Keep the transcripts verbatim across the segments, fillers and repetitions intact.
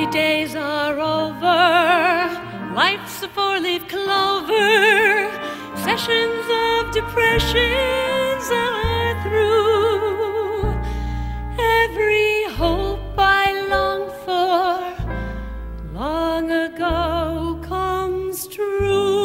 days are over, life's a four-leaf clover, sessions of depressions are through. Every hope I long for long ago comes true.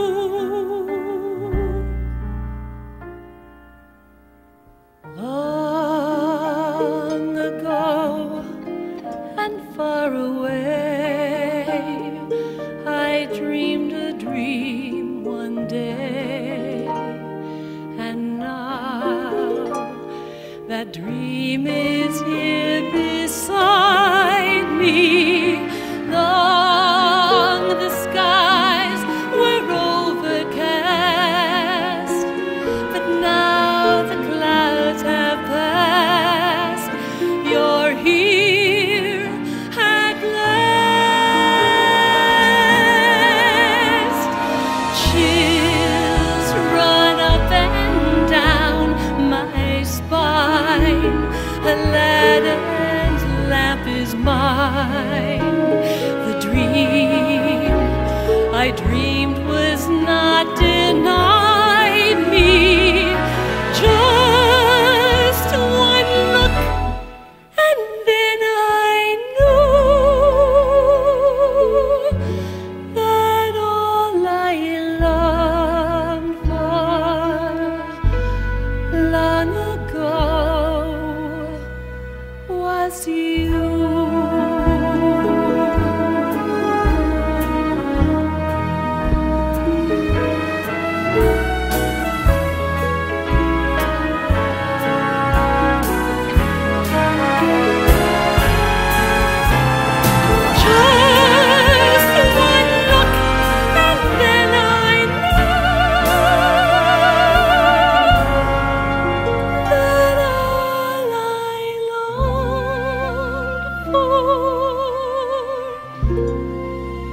Long ago and far away, I dreamed a dream one day, and now that dream is here beside me. Long the skies were overcast, but now the clouds have passed. You're here at last. Chills run up and down my spine. Aladdin's lamp is mine. The dream I dreamed was not denied me. Just one look, and then I knew that all I longed for long ago was you.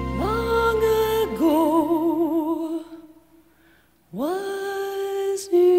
Long ago was you.